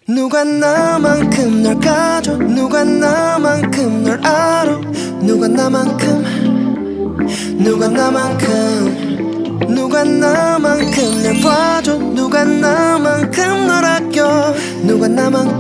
누가 나만큼 널 가져, 누가 나만큼 널 알아, 누가 나만큼, 누가 나만큼, 누가 나만큼 널 봐줘, 누가 나만큼 널 아껴, 누가 나만큼